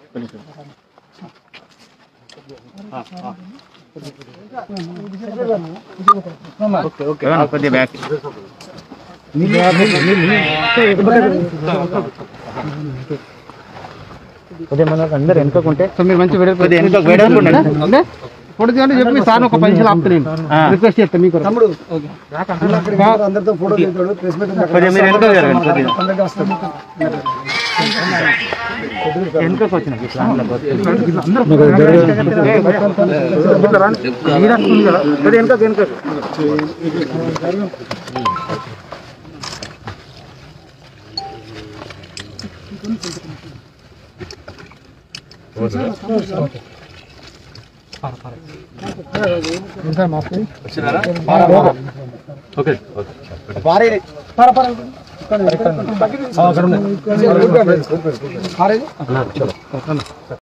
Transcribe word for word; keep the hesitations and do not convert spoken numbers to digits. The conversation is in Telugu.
కొద్దిగా బ్యాక్ కొద్దిగా మనకు అందరు వెనుకకుంటే మీరు మంచి వెడల్పుంటే ఫోటో తీయాలని చెప్పి సార్ ఒక పది నిమిషాలు ఆపుతా నేను రిక్వెస్ట్ చేస్తాను మీకు తమ్ముడు అందరితో ఫోటో తీస్తాడు ప్రెస్ మీట్ వెనుకకు వచ్చిన వెనుక వెనుక ఓకే